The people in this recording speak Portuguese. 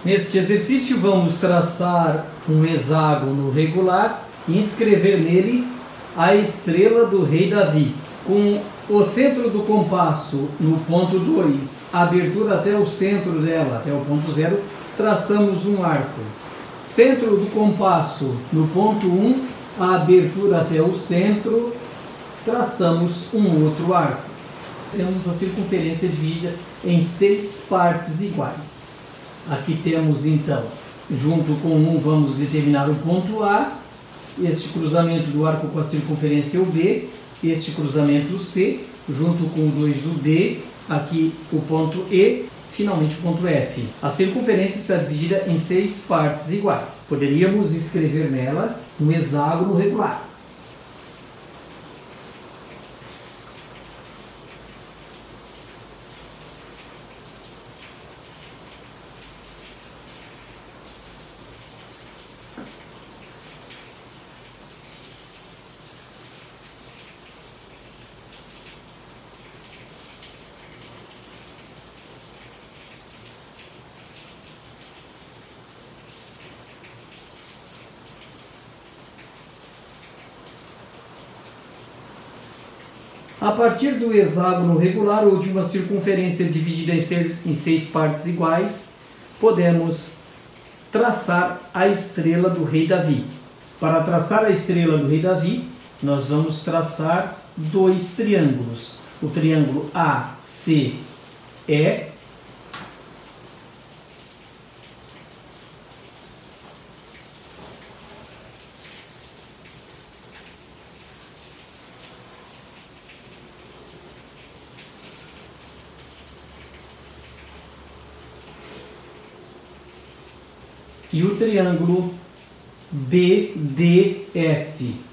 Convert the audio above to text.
Neste exercício vamos traçar um hexágono regular e inscrever nele a estrela do rei Davi. Com o centro do compasso no ponto 2, a abertura até o centro dela, até o ponto 0, traçamos um arco. Centro do compasso no ponto 1, a abertura até o centro, traçamos um outro arco. Temos a circunferência dividida em 6 partes iguais. Aqui temos então, junto com 1 vamos determinar o ponto A, este cruzamento do arco com a circunferência o B, este cruzamento o C, junto com o 2 o D, aqui o ponto E, finalmente o ponto F. A circunferência está dividida em 6 partes iguais. Poderíamos escrever nela um hexágono regular. A partir do hexágono regular ou de uma circunferência dividida em 6 partes iguais, podemos traçar a estrela do rei Davi. Para traçar a estrela do rei Davi, nós vamos traçar 2 triângulos. O triângulo ACE e o triângulo BDF.